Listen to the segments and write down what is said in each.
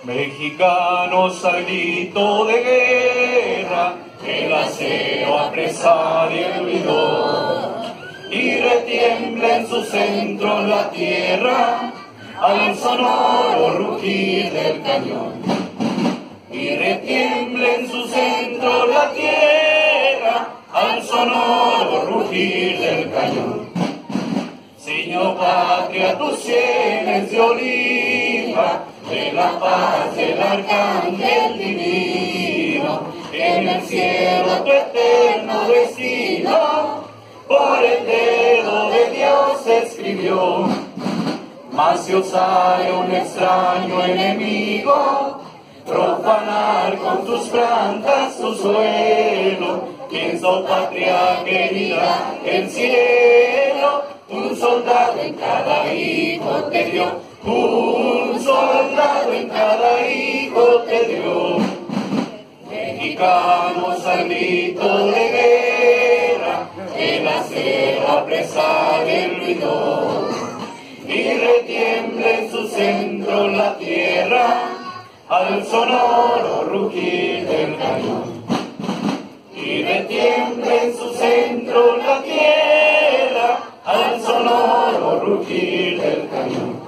Mexicanos al grito de guerra, el acero apresar y el ruido, y retiembla en su centro la tierra, al sonoro rugir del cañón. Y retiembla en su centro la tierra, al sonoro rugir del cañón. Ciño patria tus sienes de oliva, de la paz del arcángel divino, en el cielo tu eterno destino, por el dedo de Dios escribió. Mas si osare un extraño enemigo profanar con tus plantas tu suelo, piensa, oh patria querida, el cielo un soldado en cada hijo te dio, un soldado en cada hijo te dio. Mexicanos al grito de guerra, el acero apresar el ruido, y retiembla en su centro la tierra, al sonoro rugir del cañón. Y retiembla en su centro la tierra, al sonoro rugir del cañón.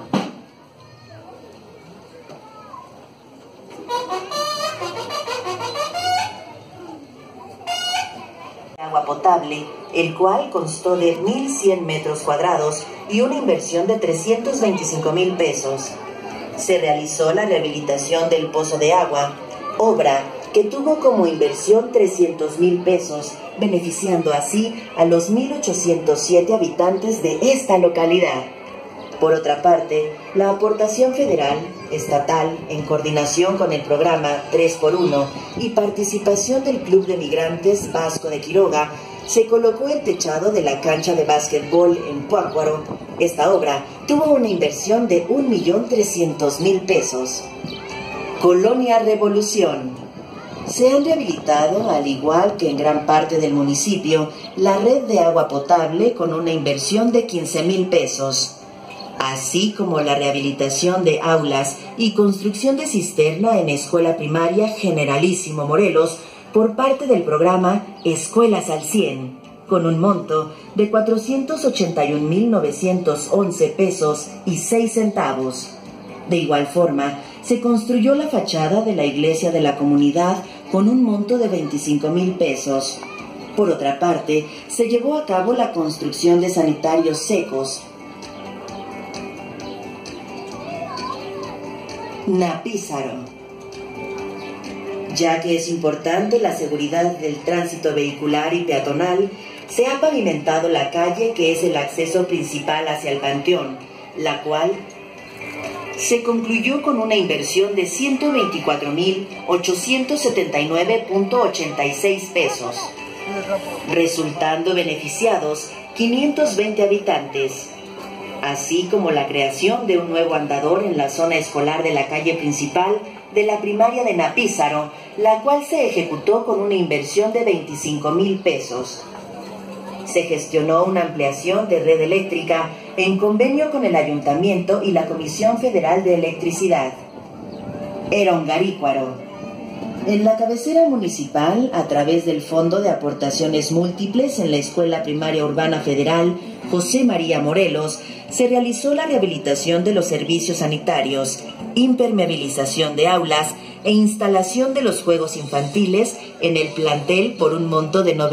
Agua potable, el cual constó de 1.100 metros cuadrados y una inversión de 325,000 pesos. Se realizó la rehabilitación del pozo de agua, obra que tuvo como inversión 300,000 pesos, beneficiando así a los 1.807 habitantes de esta localidad. Por otra parte, la aportación federal, estatal, en coordinación con el programa 3x1 y participación del Club de Migrantes Vasco de Quiroga, se colocó el techado de la cancha de básquetbol en Pátzcuaro. Esta obra tuvo una inversión de 1.300.000 pesos. Colonia Revolución. Se han rehabilitado, al igual que en gran parte del municipio, la red de agua potable con una inversión de 15,000 pesos, así como la rehabilitación de aulas y construcción de cisterna en Escuela Primaria Generalísimo Morelos por parte del programa Escuelas al 100, con un monto de 481,911 pesos y 6 centavos. De igual forma, se construyó la fachada de la iglesia de la comunidad con un monto de 25,000 pesos. Por otra parte, se llevó a cabo la construcción de sanitarios secos. Napízaro. Ya que es importante la seguridad del tránsito vehicular y peatonal, se ha pavimentado la calle que es el acceso principal hacia el panteón, la cual se concluyó con una inversión de 124,879,86 pesos, resultando beneficiados 520 habitantes, así como la creación de un nuevo andador en la zona escolar de la calle principal de la primaria de Napízaro, la cual se ejecutó con una inversión de 25,000 pesos. Se gestionó una ampliación de red eléctrica en convenio con el Ayuntamiento y la Comisión Federal de Electricidad. Erongarícuaro. En la cabecera municipal, a través del Fondo de Aportaciones Múltiples en la Escuela Primaria Urbana Federal José María Morelos, se realizó la rehabilitación de los servicios sanitarios, impermeabilización de aulas e instalación de los juegos infantiles en el plantel por un monto de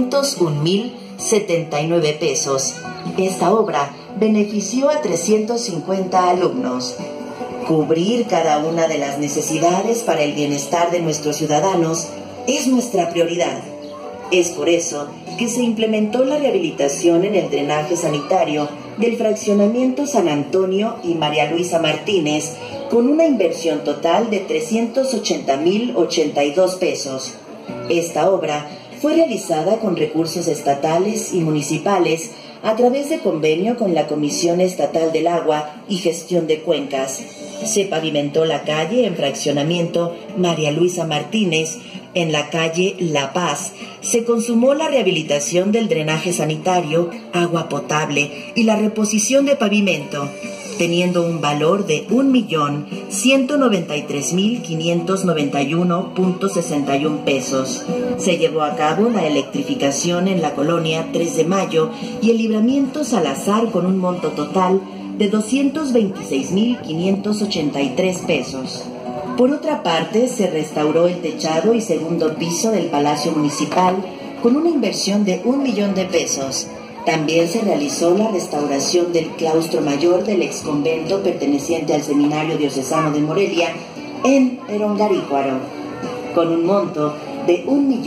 901,079 pesos. Esta obra benefició a 350 alumnos. Cubrir cada una de las necesidades para el bienestar de nuestros ciudadanos es nuestra prioridad. Es por eso que se implementó la rehabilitación en el drenaje sanitario del fraccionamiento San Antonio y María Luisa Martínez, con una inversión total de 380,082 pesos. Esta obra fue realizada con recursos estatales y municipales a través de convenio con la Comisión Estatal del Agua y Gestión de Cuencas. Se pavimentó la calle en fraccionamiento María Luisa Martínez. En la calle La Paz se consumó la rehabilitación del drenaje sanitario, agua potable y la reposición de pavimento. teniendo un valor de 1.193.591.61 pesos. Se llevó a cabo la electrificación en la colonia 3 de Mayo y el libramiento Salazar con un monto total de 226.583 pesos. Por otra parte, se restauró el techado y segundo piso del Palacio Municipal con una inversión de 1 millón de pesos. También se realizó la restauración del claustro mayor del exconvento perteneciente al Seminario Diocesano de Morelia en Erongarícuaro, con un monto de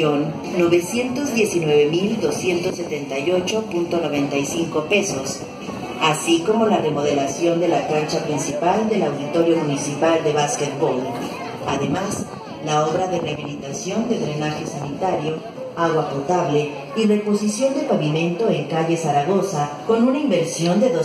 1.919.278.95 pesos, así como la remodelación de la cancha principal del Auditorio Municipal de Básquetbol. Además, la obra de rehabilitación de drenaje sanitario, agua potable y reposición de pavimento en calle Zaragoza, con una inversión de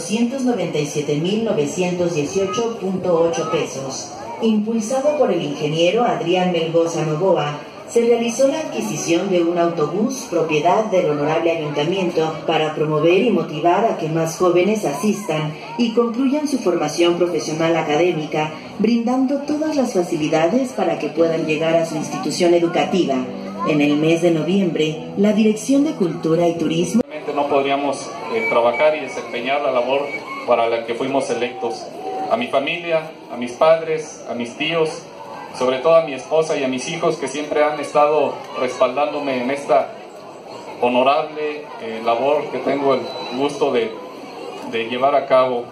297.918.8 pesos. Impulsado por el ingeniero Adrián Melgoza Novoa, se realizó la adquisición de un autobús propiedad del honorable ayuntamiento para promover y motivar a que más jóvenes asistan y concluyan su formación profesional académica, brindando todas las facilidades para que puedan llegar a su institución educativa. En el mes de noviembre, la Dirección de Cultura y Turismo... No podríamos trabajar y desempeñar la labor para la que fuimos electos. A mi familia, a mis padres, a mis tíos, sobre todo a mi esposa y a mis hijos que siempre han estado respaldándome en esta honorable labor que tengo el gusto de llevar a cabo.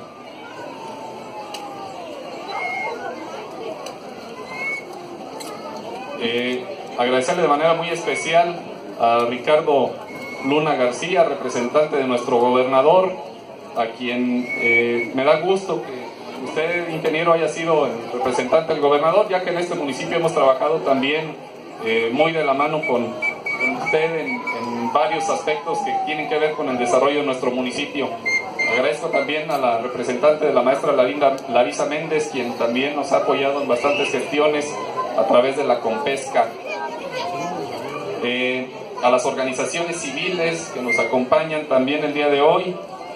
Agradecerle de manera muy especial a Ricardo Luna García, representante de nuestro gobernador, a quien me da gusto que usted, ingeniero, haya sido el representante del gobernador, ya que en este municipio hemos trabajado también muy de la mano con usted en varios aspectos que tienen que ver con el desarrollo de nuestro municipio. Agradezco también a la representante de la maestra Larisa Méndez, quien también nos ha apoyado en bastantes gestiones a través de la Compesca. A las organizaciones civiles que nos acompañan también el día de hoy,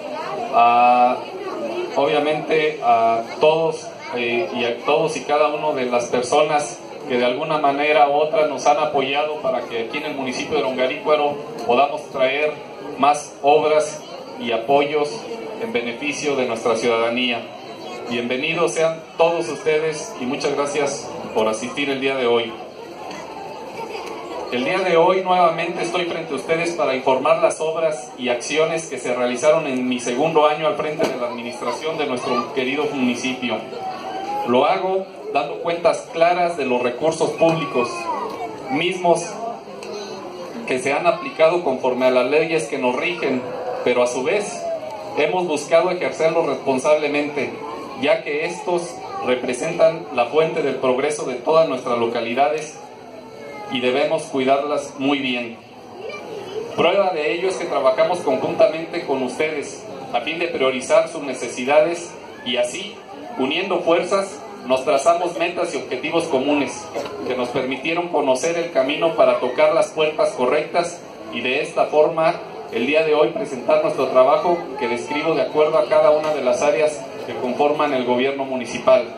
obviamente a todos y cada uno de las personas que de alguna manera u otra nos han apoyado para que aquí en el municipio de Erongarícuaro podamos traer más obras y apoyos en beneficio de nuestra ciudadanía. Bienvenidos sean todos ustedes y muchas gracias por asistir el día de hoy. El día de hoy nuevamente estoy frente a ustedes para informar las obras y acciones que se realizaron en mi segundo año al frente de la administración de nuestro querido municipio. Lo hago dando cuentas claras de los recursos públicos, mismos que se han aplicado conforme a las leyes que nos rigen, pero a su vez hemos buscado ejercerlos responsablemente, ya que estos representan la fuente del progreso de todas nuestras localidades y debemos cuidarlas muy bien. Prueba de ello es que trabajamos conjuntamente con ustedes a fin de priorizar sus necesidades y así, uniendo fuerzas, nos trazamos metas y objetivos comunes que nos permitieron conocer el camino para tocar las puertas correctas y de esta forma el día de hoy presentar nuestro trabajo que describo de acuerdo a cada una de las áreas que conforman el gobierno municipal.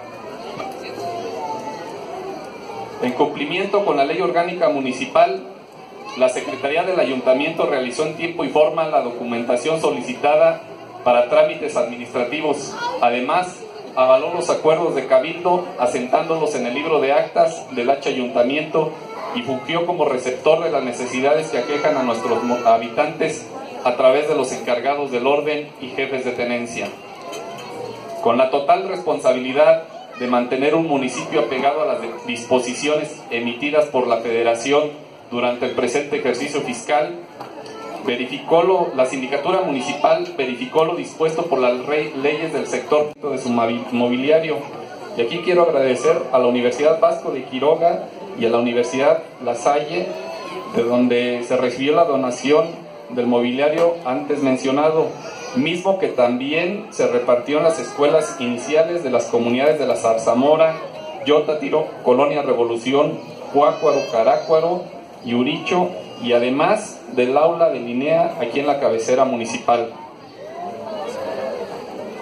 En cumplimiento con la Ley Orgánica Municipal, la Secretaría del Ayuntamiento realizó en tiempo y forma la documentación solicitada para trámites administrativos. Además, avaló los acuerdos de Cabildo, asentándolos en el libro de actas del H Ayuntamiento y fungió como receptor de las necesidades que aquejan a nuestros habitantes a través de los encargados del orden y jefes de tenencia. Con la total responsabilidad de mantener un municipio apegado a las disposiciones emitidas por la Federación durante el presente ejercicio fiscal, la Sindicatura Municipal verificó lo dispuesto por las leyes del sector de su mobiliario. Y aquí quiero agradecer a la Universidad Vasco de Quiroga y a la Universidad La Salle, de donde se recibió la donación del mobiliario antes mencionado, mismo que también se repartió en las escuelas iniciales de las comunidades de la Zarzamora, Yotatiro, Colonia Revolución, Cuácuaro, Carácuaro y Uricho, y además del aula de Linea aquí en la cabecera municipal.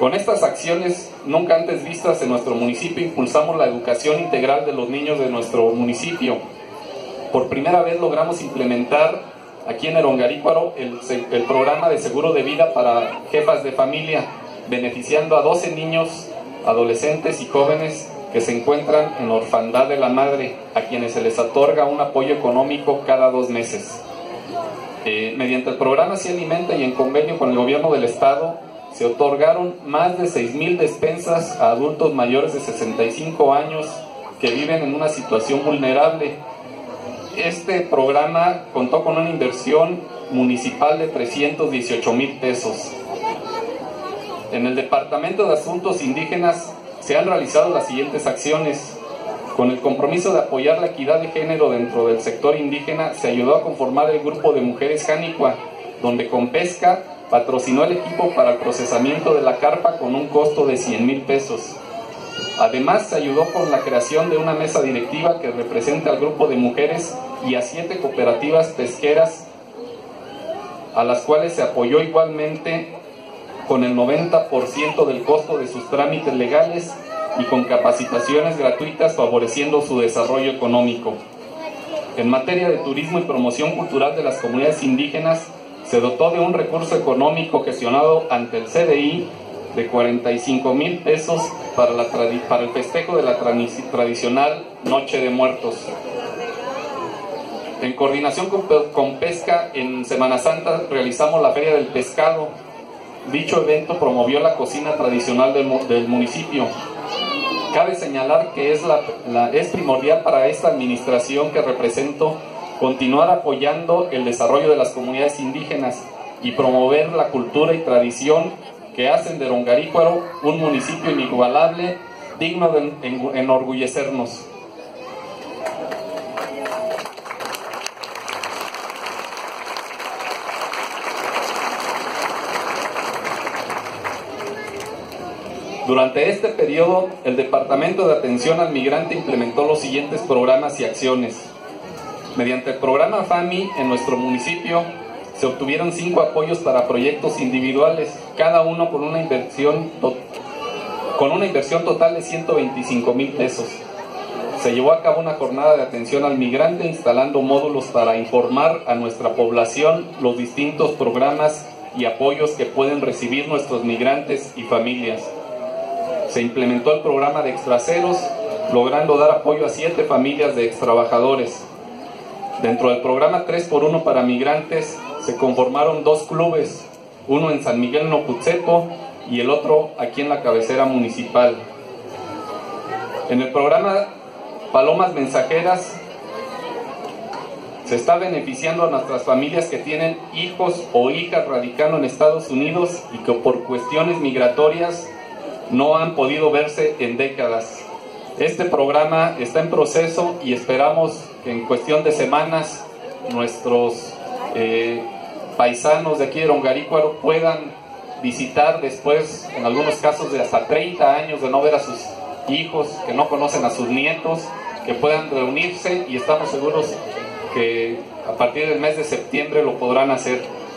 Con estas acciones nunca antes vistas en nuestro municipio impulsamos la educación integral de los niños de nuestro municipio. Por primera vez logramos implementar aquí en Erongarícuaro el programa de seguro de vida para jefas de familia, beneficiando a 12 niños, adolescentes y jóvenes que se encuentran en orfandad de la madre, a quienes se les otorga un apoyo económico cada 2 meses. Mediante el programa Sí Alimenta y en convenio con el gobierno del estado, se otorgaron más de 6,000 despensas a adultos mayores de 65 años que viven en una situación vulnerable. Este programa contó con una inversión municipal de 318,000 pesos. En el Departamento de Asuntos Indígenas se han realizado las siguientes acciones. Con el compromiso de apoyar la equidad de género dentro del sector indígena, se ayudó a conformar el grupo de mujeres Jánicua, donde Compesca patrocinó el equipo para el procesamiento de la carpa con un costo de 100,000 pesos. Además, se ayudó con la creación de una mesa directiva que representa al grupo de mujeres y a 7 cooperativas pesqueras, a las cuales se apoyó igualmente con el 90% del costo de sus trámites legales y con capacitaciones gratuitas favoreciendo su desarrollo económico. En materia de turismo y promoción cultural de las comunidades indígenas, se dotó de un recurso económico gestionado ante el CDI de 45,000 pesos para el festejo de la tradicional Noche de Muertos. En coordinación con Pesca, en Semana Santa realizamos la Feria del Pescado. Dicho evento promovió la cocina tradicional del municipio. Cabe señalar que es primordial para esta administración que represento continuar apoyando el desarrollo de las comunidades indígenas y promover la cultura y tradición que hacen de Erongarícuaro un municipio inigualable, digno de enorgullecernos. Durante este periodo, el Departamento de Atención al Migrante implementó los siguientes programas y acciones. Mediante el programa FAMI en nuestro municipio se obtuvieron 5 apoyos para proyectos individuales, cada uno con una inversión total de 125,000 pesos. Se llevó a cabo una jornada de atención al migrante instalando módulos para informar a nuestra población los distintos programas y apoyos que pueden recibir nuestros migrantes y familias. Se implementó el programa de extraceros, logrando dar apoyo a 7 familias de extrabajadores. Dentro del programa 3x1 para migrantes se conformaron 2 clubes, uno en San Miguel Noputzepo y el otro aquí en la cabecera municipal. En el programa Palomas Mensajeras se está beneficiando a nuestras familias que tienen hijos o hijas radicando en Estados Unidos y que por cuestiones migratorias no han podido verse en décadas. Este programa está en proceso y esperamos que en cuestión de semanas nuestros paisanos de aquí de Erongarícuaro puedan visitar después, en algunos casos de hasta 30 años de no ver a sus hijos, que no conocen a sus nietos, que puedan reunirse, y estamos seguros que a partir del mes de septiembre lo podrán hacer.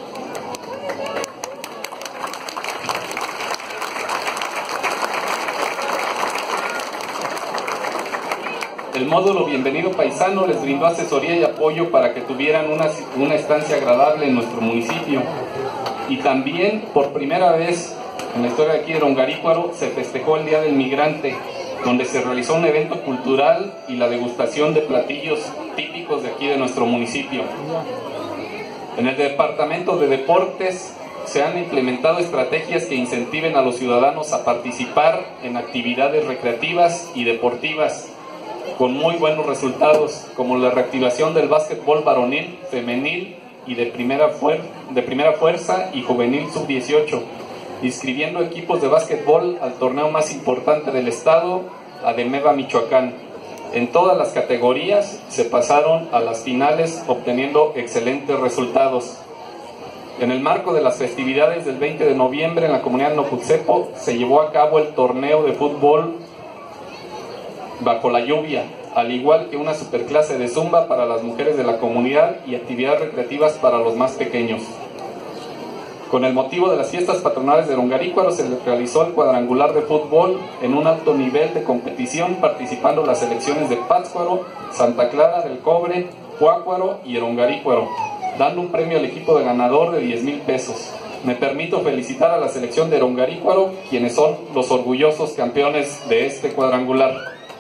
El módulo Bienvenido Paisano les brindó asesoría y apoyo para que tuvieran una estancia agradable en nuestro municipio. Y también, por primera vez en la historia de aquí de Erongarícuaro, se festejó el Día del Migrante, donde se realizó un evento cultural y la degustación de platillos típicos de aquí de nuestro municipio. En el Departamento de Deportes se han implementado estrategias que incentiven a los ciudadanos a participar en actividades recreativas y deportivas, con muy buenos resultados, como la reactivación del básquetbol varonil, femenil y de primera fuerza y juvenil sub-18, inscribiendo equipos de básquetbol al torneo más importante del estado, Ademeva Michoacán. En todas las categorías se pasaron a las finales obteniendo excelentes resultados. En el marco de las festividades del 20 de noviembre en la comunidad de Noputzepo se llevó a cabo el torneo de fútbol bajo la lluvia, al igual que una superclase de zumba para las mujeres de la comunidad y actividades recreativas para los más pequeños. Con el motivo de las fiestas patronales de Erongarícuaro se realizó el cuadrangular de fútbol en un alto nivel de competición, participando las selecciones de Pátzcuaro, Santa Clara del Cobre, Cuácuaro y Erongarícuaro, dando un premio al equipo de ganador de 10,000 pesos. Me permito felicitar a la selección de Erongarícuaro, quienes son los orgullosos campeones de este cuadrangular.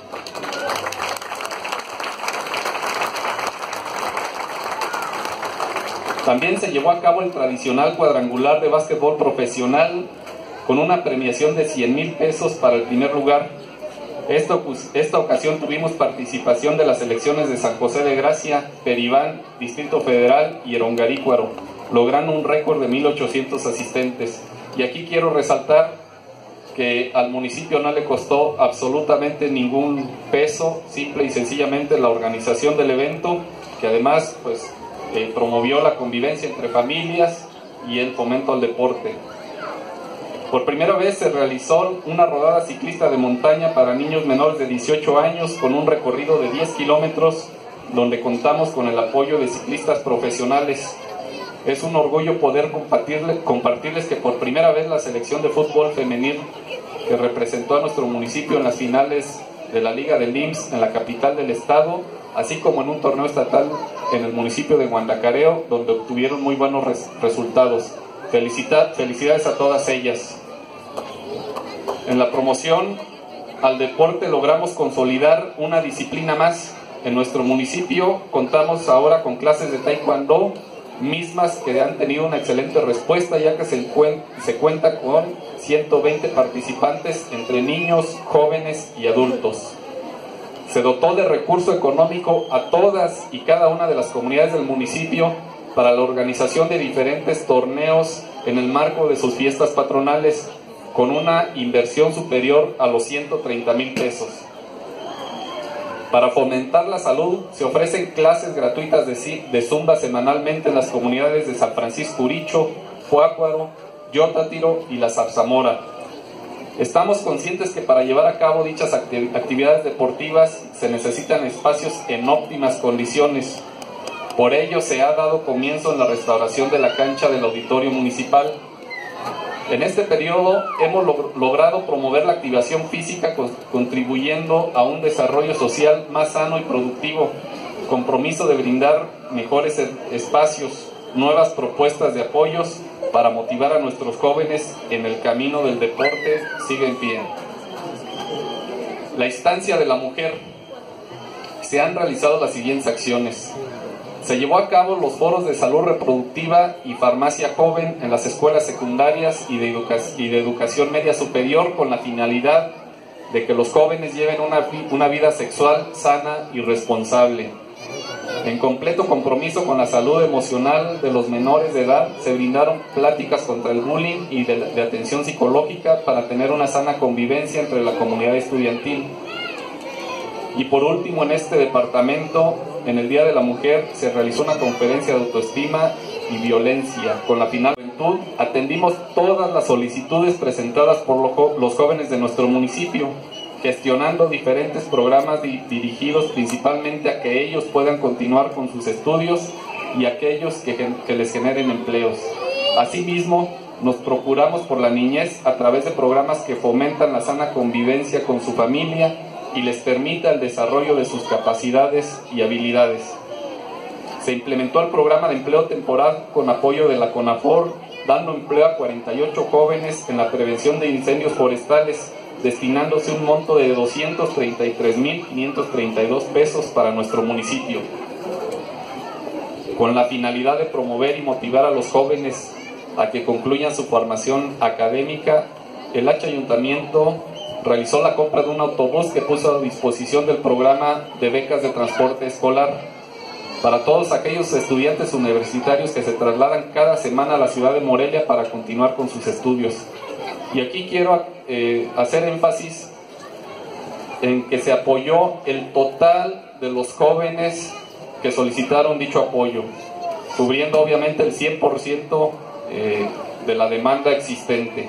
También se llevó a cabo el tradicional cuadrangular de básquetbol profesional con una premiación de 100,000 pesos para el primer lugar. Esta ocasión tuvimos participación de las selecciones de San José de Gracia, Peribán, Distrito Federal y Erongarícuaro, logrando un récord de 1,800 asistentes. Y aquí quiero resaltar que al municipio no le costó absolutamente ningún peso, simple y sencillamente la organización del evento, que además pues promovió la convivencia entre familias y el fomento al deporte. Por primera vez se realizó una rodada ciclista de montaña para niños menores de 18 años con un recorrido de 10 kilómetros, donde contamos con el apoyo de ciclistas profesionales. Es un orgullo poder compartirles que por primera vez la selección de fútbol femenil que representó a nuestro municipio en las finales de la Liga del IMSS en la capital del estado, así como en un torneo estatal en el municipio de Guandacareo, donde obtuvieron muy buenos resultados. Felicidades a todas ellas. En la promoción al deporte logramos consolidar una disciplina más. En nuestro municipio contamos ahora con clases de taekwondo, mismas que han tenido una excelente respuesta, ya que se cuenta con 120 participantes entre niños, jóvenes y adultos. Se dotó de recurso económico a todas y cada una de las comunidades del municipio para la organización de diferentes torneos en el marco de sus fiestas patronales, con una inversión superior a los 130,000 pesos. Para fomentar la salud, se ofrecen clases gratuitas de Zumba semanalmente en las comunidades de San Francisco Uricho, Cuácuaro, Yótatiro y La Zarzamora. Estamos conscientes que para llevar a cabo dichas actividades deportivas se necesitan espacios en óptimas condiciones. Por ello se ha dado comienzo en la restauración de la cancha del auditorio municipal. En este periodo hemos logrado promover la activación física, contribuyendo a un desarrollo social más sano y productivo, compromiso de brindar mejores espacios, nuevas propuestas de apoyos para motivar a nuestros jóvenes en el camino del deporte sigue en pie. La instancia de la mujer. Se han realizado las siguientes acciones. Se llevó a cabo los foros de salud reproductiva y farmacia joven en las escuelas secundarias y de educación media superior, con la finalidad de que los jóvenes lleven una vida sexual sana y responsable. En completo compromiso con la salud emocional de los menores de edad, se brindaron pláticas contra el bullying y de atención psicológica para tener una sana convivencia entre la comunidad estudiantil. Y por último, en este departamento, en el Día de la Mujer, se realizó una conferencia de autoestima y violencia. Con la final juventud, atendimos todas las solicitudes presentadas por los jóvenes de nuestro municipio, gestionando diferentes programas dirigidos principalmente a que ellos puedan continuar con sus estudios y aquellos que les generen empleos. Asimismo, nos procuramos por la niñez a través de programas que fomentan la sana convivencia con su familia y les permita el desarrollo de sus capacidades y habilidades. Se implementó el programa de empleo temporal con apoyo de la CONAFOR, dando empleo a 48 jóvenes en la prevención de incendios forestales, destinándose un monto de 233,532 pesos para nuestro municipio. Con la finalidad de promover y motivar a los jóvenes a que concluyan su formación académica, el Ayuntamiento realizó la compra de un autobús que puso a disposición del programa de becas de transporte escolar para todos aquellos estudiantes universitarios que se trasladan cada semana a la ciudad de Morelia para continuar con sus estudios. Y aquí quiero hacer énfasis en que se apoyó el total de los jóvenes que solicitaron dicho apoyo, cubriendo obviamente el 100% de la demanda existente.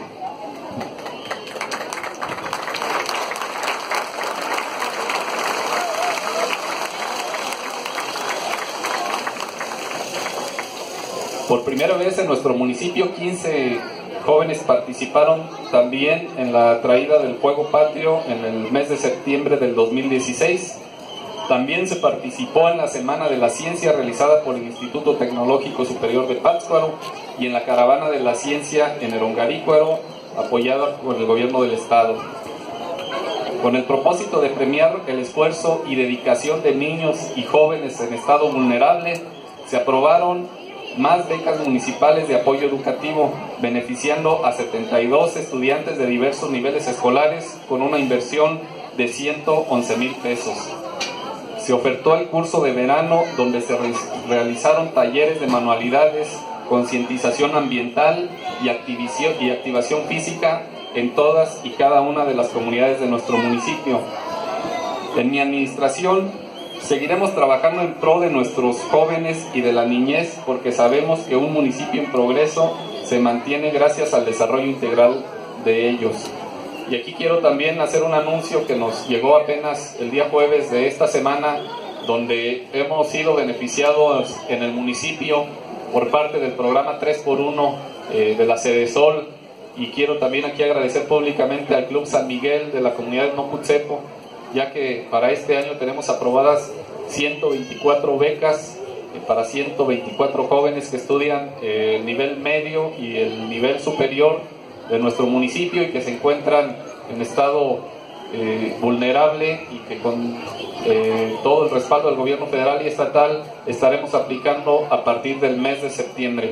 Por primera vez en nuestro municipio, 15 jóvenes participaron también en la traída del fuego patrio en el mes de septiembre del 2016. También se participó en la Semana de la Ciencia realizada por el Instituto Tecnológico Superior de Pátzcuaro y en la Caravana de la Ciencia en Erongarícuaro, apoyada por el gobierno del estado. Con el propósito de premiar el esfuerzo y dedicación de niños y jóvenes en estado vulnerable, se aprobaron más becas municipales de apoyo educativo, beneficiando a 72 estudiantes de diversos niveles escolares con una inversión de 111,000 pesos. Se ofertó el curso de verano donde se realizaron talleres de manualidades, concientización ambiental y activación física en todas y cada una de las comunidades de nuestro municipio. En mi administración seguiremos trabajando en pro de nuestros jóvenes y de la niñez, porque sabemos que un municipio en progreso se mantiene gracias al desarrollo integral de ellos. Y aquí quiero también hacer un anuncio que nos llegó apenas el día jueves de esta semana, donde hemos sido beneficiados en el municipio por parte del programa 3x1 de la Sedesol, y quiero también aquí agradecer públicamente al Club San Miguel de la comunidad de Noputzepo, ya que para este año tenemos aprobadas 124 becas para 124 jóvenes que estudian el nivel medio y el nivel superior de nuestro municipio y que se encuentran en estado vulnerable, y que con todo el respaldo del gobierno federal y estatal estaremos aplicando a partir del mes de septiembre.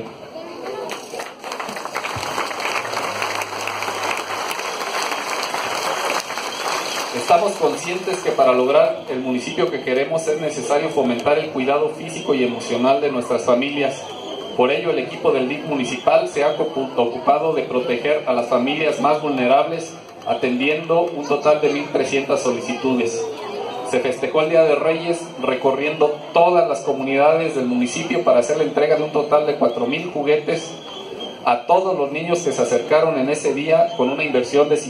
Estamos conscientes que para lograr el municipio que queremos es necesario fomentar el cuidado físico y emocional de nuestras familias. Por ello, el equipo del DIF municipal se ha ocupado de proteger a las familias más vulnerables, atendiendo un total de 1,300 solicitudes. Se festejó el Día de Reyes recorriendo todas las comunidades del municipio para hacer la entrega de un total de 4,000 juguetes a todos los niños que se acercaron en ese día, con una inversión de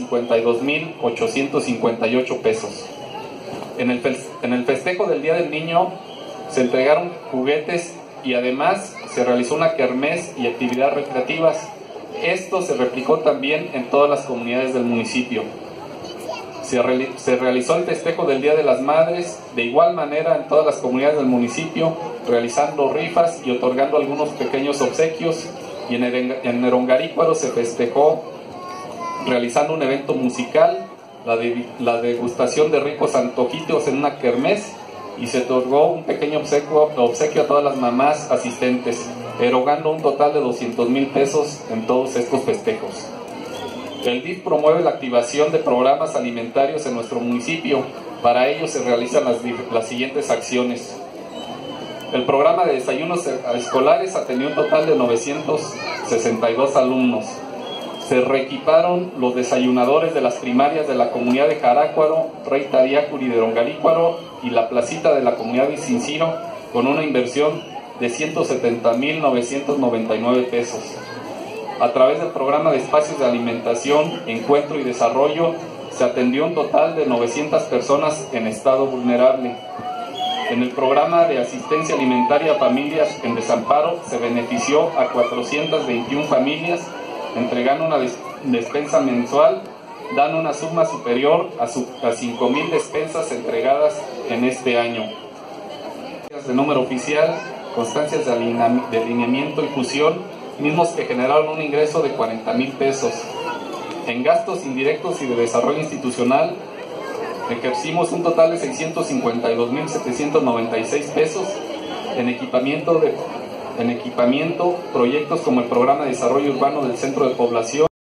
52,858 pesos. En el festejo del Día del Niño se entregaron juguetes y además se realizó una kermés y actividades recreativas. Esto se replicó también en todas las comunidades del municipio. Se realizó el festejo del Día de las Madres de igual manera en todas las comunidades del municipio, realizando rifas y otorgando algunos pequeños obsequios. Y en Erongarícuaro se festejó realizando un evento musical, la degustación de ricos antojitos en una kermés, y se otorgó un pequeño obsequio a todas las mamás asistentes, erogando un total de 200,000 pesos en todos estos festejos. El DIF promueve la activación de programas alimentarios en nuestro municipio. Para ello se realizan las siguientes acciones. El programa de desayunos escolares atendió un total de 962 alumnos. Se reequiparon los desayunadores de las primarias de la comunidad de Jarácuaro, Rey Tadiácuri de Erongarícuaro y la placita de la comunidad de Cincino, con una inversión de 170,999 pesos. A través del programa de espacios de alimentación, encuentro y desarrollo, se atendió un total de 900 personas en estado vulnerable. En el programa de asistencia alimentaria a familias en desamparo se benefició a 421 familias, entregando una despensa mensual, dando una suma superior a 5,000 despensas entregadas en este año. De número oficial, constancias de alineamiento y fusión, mismos que generaron un ingreso de 40,000 pesos. En gastos indirectos y de desarrollo institucional, ejercimos un total de 652,796 pesos en equipamiento, proyectos como el programa de desarrollo urbano del centro de población,